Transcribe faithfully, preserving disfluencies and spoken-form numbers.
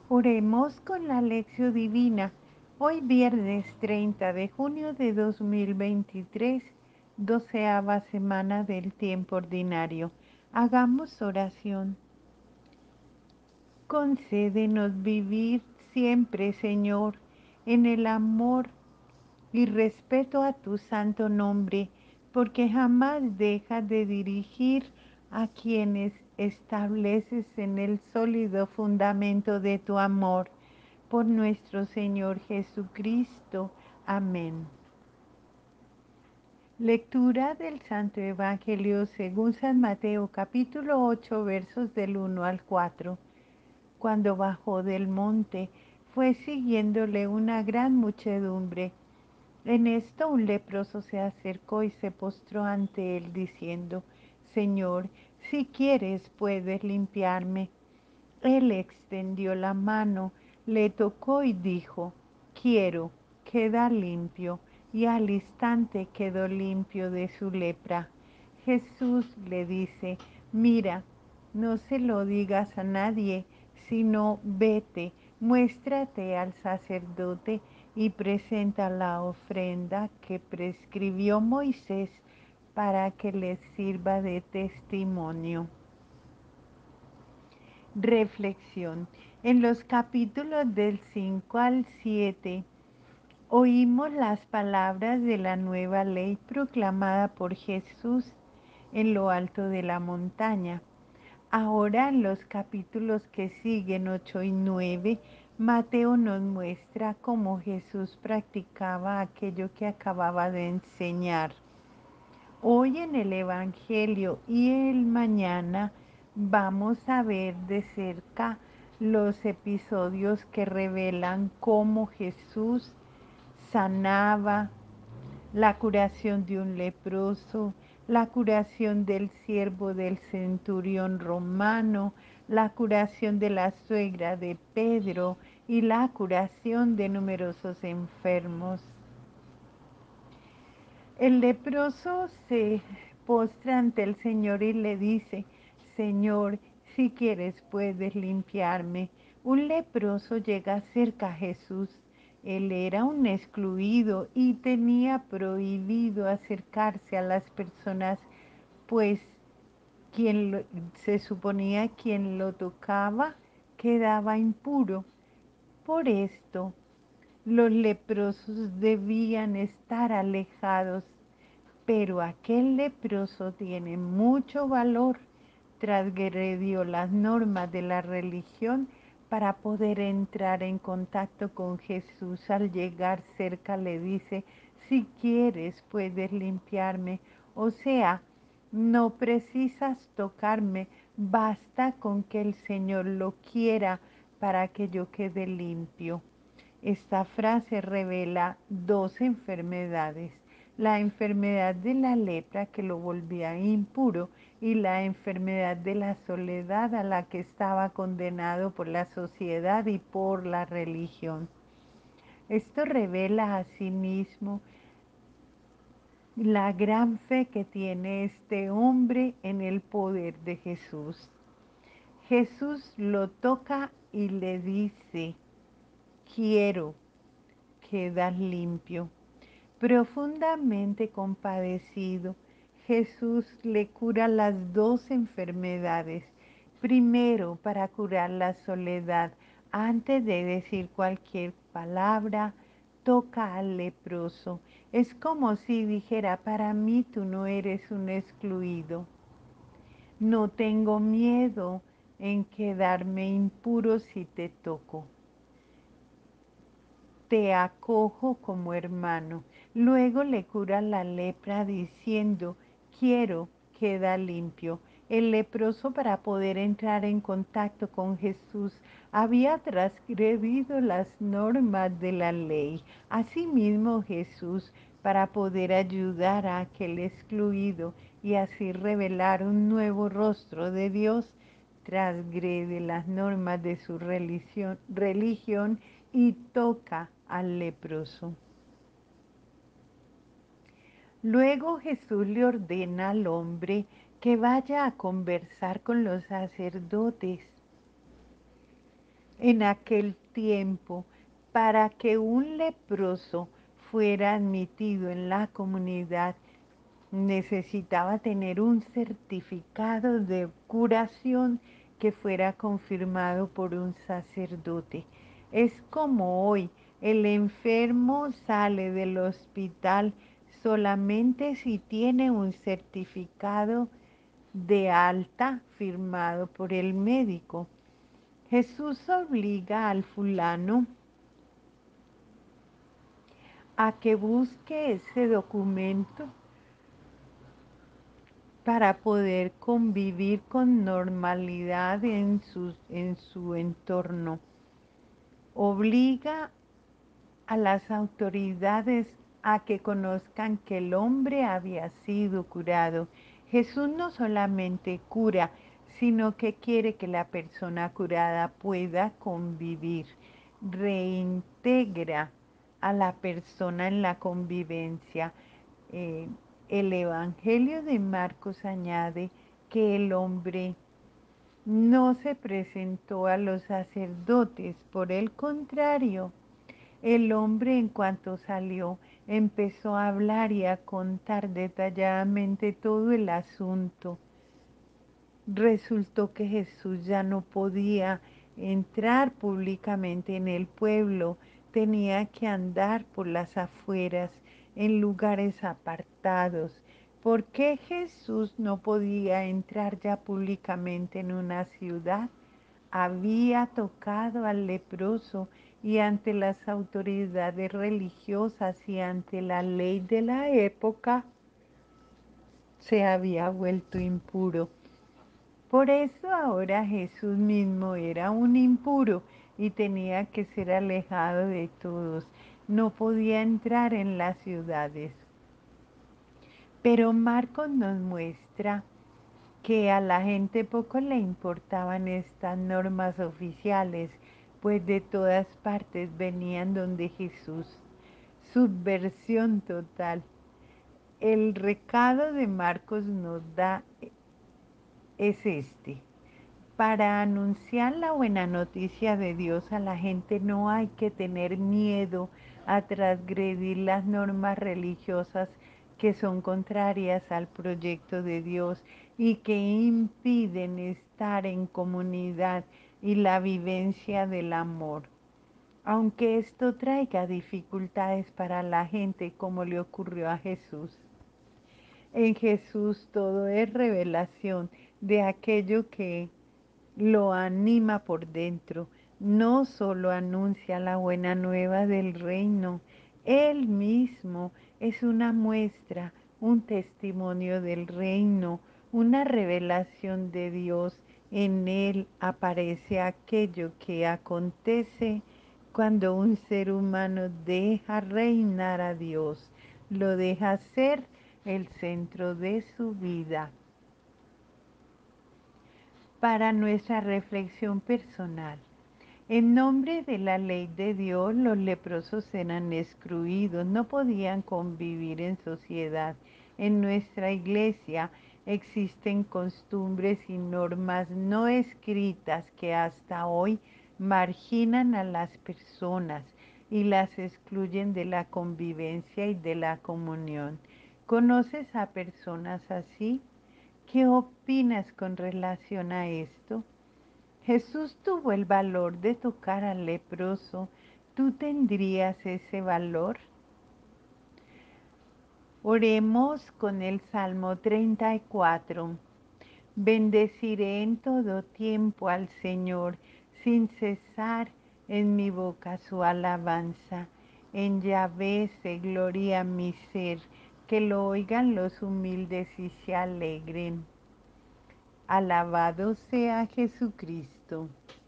Oremos con la lección divina. Hoy viernes treinta de junio de dos mil veintitrés, doceava semana del tiempo ordinario. Hagamos oración. Concédenos vivir siempre, Señor, en el amor y respeto a tu santo nombre, porque jamás dejas de dirigir a quienes estableces en el sólido fundamento de tu amor. Por nuestro Señor Jesucristo. Amén. Lectura del Santo Evangelio según San Mateo, capítulo ocho, versos del uno al cuatro. Cuando bajó del monte, fue siguiéndole una gran muchedumbre. En esto un leproso se acercó y se postró ante él, diciendo: Señor, si quieres puedes limpiarme. Él extendió la mano, le tocó y dijo: quiero, queda limpio. Y al instante quedó limpio de su lepra. Jesús le dice: mira, no se lo digas a nadie, sino vete, muéstrate al sacerdote y presenta la ofrenda que prescribió Moisés para que les sirva de testimonio. Reflexión. En los capítulos del cinco al siete oímos las palabras de la nueva ley proclamada por Jesús en lo alto de la montaña. Ahora en los capítulos que siguen, ocho y nueve, Mateo nos muestra cómo Jesús practicaba aquello que acababa de enseñar. Hoy en el Evangelio y el mañana vamos a ver de cerca los episodios que revelan cómo Jesús sanaba, la curación de un leproso, la curación del siervo del centurión romano, la curación de la suegra de Pedro y la curación de numerosos enfermos. El leproso se postra ante el Señor y le dice: Señor, si quieres puedes limpiarme. Un leproso llega cerca a Jesús. Él era un excluido y tenía prohibido acercarse a las personas, pues quien lo, se suponía quien lo tocaba quedaba impuro. Por esto, los leprosos debían estar alejados. Pero aquel leproso tiene mucho valor, transgredió las normas de la religión para poder entrar en contacto con Jesús. Al llegar cerca le dice: si quieres puedes limpiarme. O sea, no precisas tocarme, basta con que el Señor lo quiera para que yo quede limpio. Esta frase revela dos enfermedades: la enfermedad de la lepra, que lo volvía impuro, y la enfermedad de la soledad, a la que estaba condenado por la sociedad y por la religión. Esto revela asimismo la gran fe que tiene este hombre en el poder de Jesús. Jesús lo toca y le dice: quiero, quedas limpio. Profundamente compadecido, Jesús le cura las dos enfermedades. Primero, para curar la soledad, antes de decir cualquier palabra, toca al leproso. Es como si dijera: para mí tú no eres un excluido. No tengo miedo en quedarme impuro si te toco. Te acojo como hermano. Luego le cura la lepra diciendo: quiero, queda limpio. El leproso, para poder entrar en contacto con Jesús, había transgredido las normas de la ley. Asimismo, Jesús, para poder ayudar a aquel excluido y así revelar un nuevo rostro de Dios, transgrede las normas de su religión, religión y toca al leproso. Luego Jesús le ordena al hombre que vaya a conversar con los sacerdotes. En aquel tiempo, para que un leproso fuera admitido en la comunidad, necesitaba tener un certificado de curación que fuera confirmado por un sacerdote. Es como hoy, el enfermo sale del hospital solamente si tiene un certificado de alta firmado por el médico. Jesús obliga al fulano a que busque ese documento para poder convivir con normalidad en su, en su entorno. Obliga a las autoridades a que conozcan que el hombre había sido curado. Jesús no solamente cura, sino que quiere que la persona curada pueda convivir. Reintegra a la persona en la convivencia. Eh, el Evangelio de Marcos añade que el hombre no se presentó a los sacerdotes, por el contrario, el hombre en cuanto salió empezó a hablar y a contar detalladamente todo el asunto. Resultó que Jesús ya no podía entrar públicamente en el pueblo, tenía que andar por las afueras, en lugares apartados. ¿Por qué Jesús no podía entrar ya públicamente en una ciudad? Había tocado al leproso y ante las autoridades religiosas y ante la ley de la época se había vuelto impuro. Por eso ahora Jesús mismo era un impuro y tenía que ser alejado de todos. No podía entrar en las ciudades. Pero Marcos nos muestra que a la gente poco le importaban estas normas oficiales, pues de todas partes venían donde Jesús. Subversión total. El recado de Marcos nos da es este. Para anunciar la buena noticia de Dios a la gente no hay que tener miedo a transgredir las normas religiosas que son contrarias al proyecto de Dios y que impiden estar en comunidad y la vivencia del amor. Aunque esto traiga dificultades para la gente como le ocurrió a Jesús. En Jesús todo es revelación de aquello que lo anima por dentro. No solo anuncia la buena nueva del reino, Él mismo es una muestra, un testimonio del reino, una revelación de Dios. En Él aparece aquello que acontece cuando un ser humano deja reinar a Dios, lo deja ser el centro de su vida. Para nuestra reflexión personal, en nombre de la ley de Dios, los leprosos eran excluidos, no podían convivir en sociedad. En nuestra iglesia existen costumbres y normas no escritas que hasta hoy marginan a las personas y las excluyen de la convivencia y de la comunión. ¿Conoces a personas así? ¿Qué opinas con relación a esto? Jesús tuvo el valor de tocar al leproso. ¿Tú tendrías ese valor? Oremos con el Salmo treinta y cuatro. Bendeciré en todo tiempo al Señor, sin cesar en mi boca su alabanza. En Yahvé se gloria mi ser, que lo oigan los humildes y se alegren. Alabado sea Jesucristo.